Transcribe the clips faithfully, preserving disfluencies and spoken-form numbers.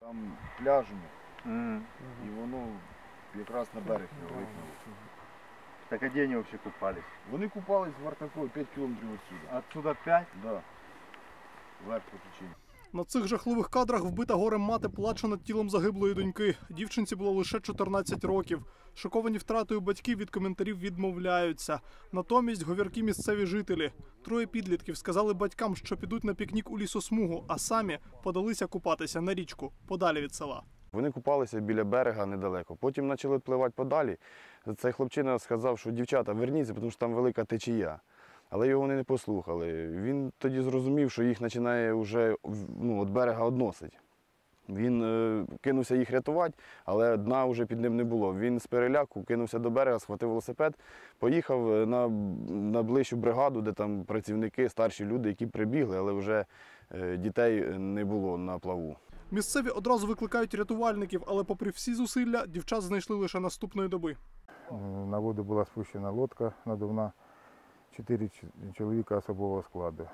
Там пляжем, Mm. і воно якраз на берег його викинуло. Так а где они вообще купались? Вони купались в Вартакові п'ять кілометрів відсюди. Отсюда пять? Да. Вверх по течінню. На цих жахливих кадрах вбита горем мати плаче над тілом загиблої доньки. Дівчинці було лише чотирнадцять років. Шоковані втратою батьків від коментарів відмовляються. Натомість говіркі місцеві жителі. Троє підлітків сказали батькам, що підуть на пікнік у лісосмугу, а самі подалися купатися на річку, подалі від села. Вони купалися біля берега недалеко. Потім почали відпливати подалі. Цей хлопчина сказав, що дівчата, верніться, тому що там велика течія. Але його вони не послухали. Він тоді зрозумів, що їх починає вже ну, від берега відносити. Він е, кинувся їх рятувати, але дна вже під ним не було. Він з переляку кинувся до берега, схватив велосипед, поїхав на, на ближчу бригаду, де там працівники, старші люди, які прибігли, але вже е, дітей не було на плаву. Місцеві одразу викликають рятувальників, але попри всі зусилля, дівчат знайшли лише наступної доби. На воду була спущена лодка надувна, чотири чоловіка особового складу.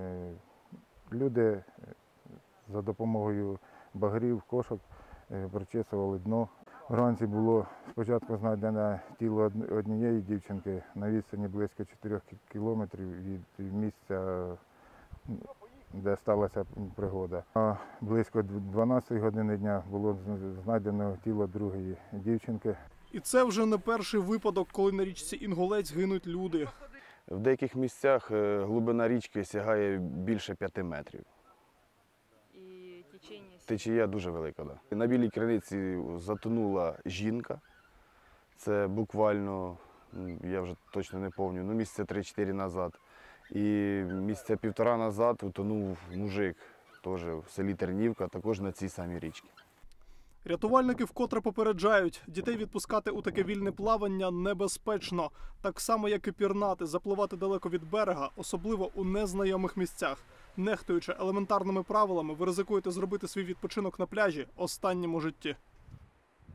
Люди за допомогою багрів, кошок прочесували дно. Вранці було спочатку знайдено тіло однієї дівчинки на відстані близько чотирьох кілометрів від місця, де сталася пригода. А близько дванадцятої години дня було знайдено тіло другої дівчинки. І це вже не перший випадок, коли на річці Інгулець гинуть люди. В деяких місцях глибина річки сягає більше п'яти метрів. І течення? Течія дуже велика. Да. На Білій Криниці затонула жінка. Це буквально, я вже точно не пам'ятаю, ну місяця три-чотири назад. І місяця півтора назад утонув мужик, теж в селі Тернівка, також на цій самій річці. Рятувальники вкотре попереджають, дітей відпускати у таке вільне плавання небезпечно. Так само, як і пірнати, запливати далеко від берега, особливо у незнайомих місцях. Нехтуючи елементарними правилами, ви ризикуєте зробити свій відпочинок на пляжі останнім у житті.